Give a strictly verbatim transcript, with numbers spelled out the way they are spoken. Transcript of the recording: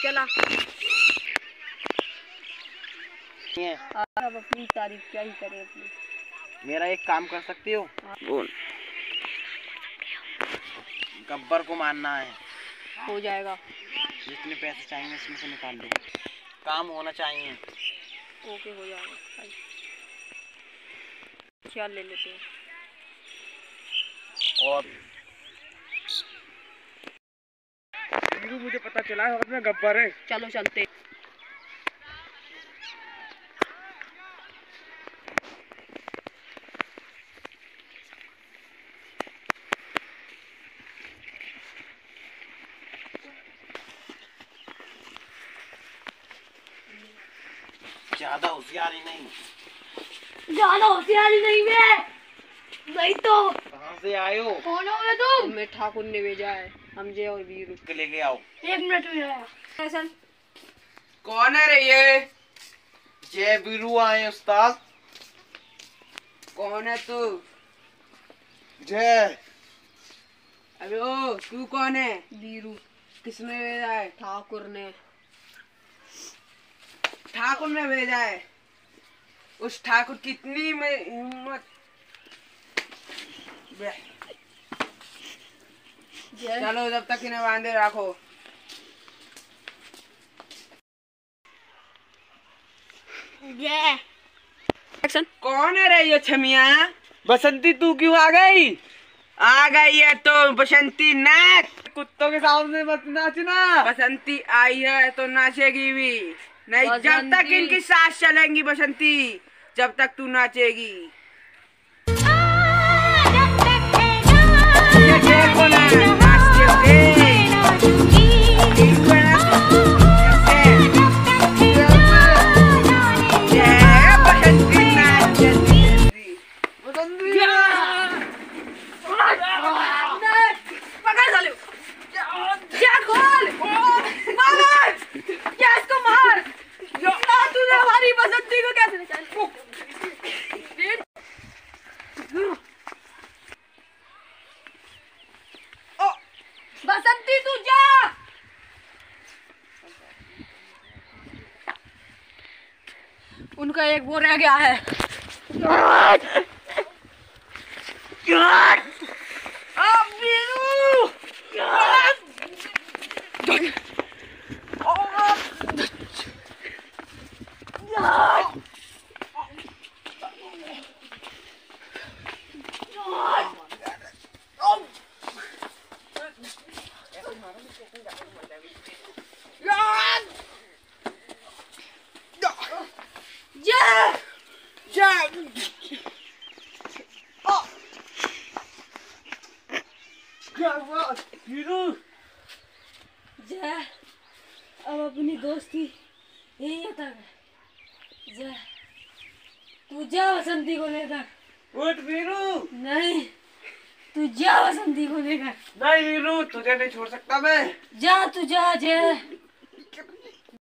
चला। अब अपनी तारीफ क्या ही करें अपनी। मेरा एक काम कर सकती हो? बोल। गब्बर को मारना है। हो जाएगा। जितने पैसे चाहिए उसमें से निकाल दो। काम होना चाहिए। ओके हो जाएगा। ख्याल ले लेते हैं। और मुझे पता चला है में गब्बर है। चलो चलते। ज्यादा होशियारी नहीं। ज्यादा होशियारी नहीं है। नहीं तो कहाँ से आए हो? कौन हो तुम? हमें ठाकुर ने भेजा है। हम जय और वीरू के लेके आओ। एक मिनट में आया। ऐसन कौन है रे ये? जय वीरू आए उस्ताद। कौन है तू? जय। अबे ओ तू कौन है? वीरू। किसने भेजा है? ठाकुर ने। ठाकुर ने भेजा है। उस ठाकुर की इतनी में हिम्मत। चलो जब तक इन्हें बांधे रखो। जय। एक्शन। कौन है रे ये छमिया? बसंती तू क्यों आ गई? आ गई है तो बसंती नाच। कुत्तों के सामने मत नाचना। बसंती आई है तो नाचेगी भी नहीं। जब तक इनकी सांस चलेंगी बसंती, जब तक तू नाचेगी। ये देखो ना नाचते हुए। ये बसंती नाचती। पकड़ साले। क्या खोल। मार। क्या इसको मार। तूने हमारी बसंती को कैसे निकाला? बसंती तू जा। उनका एक वो रह गया है। अब वीरू। जय अब अपनी दोस्ती यही तक है। जय तू जा बसंती को लेकर। उठ वीरू। नहीं तू जा बसंती को लेकर। नहीं वीरू, तुझे नहीं छोड़ सकता मैं। जा तू जा जय।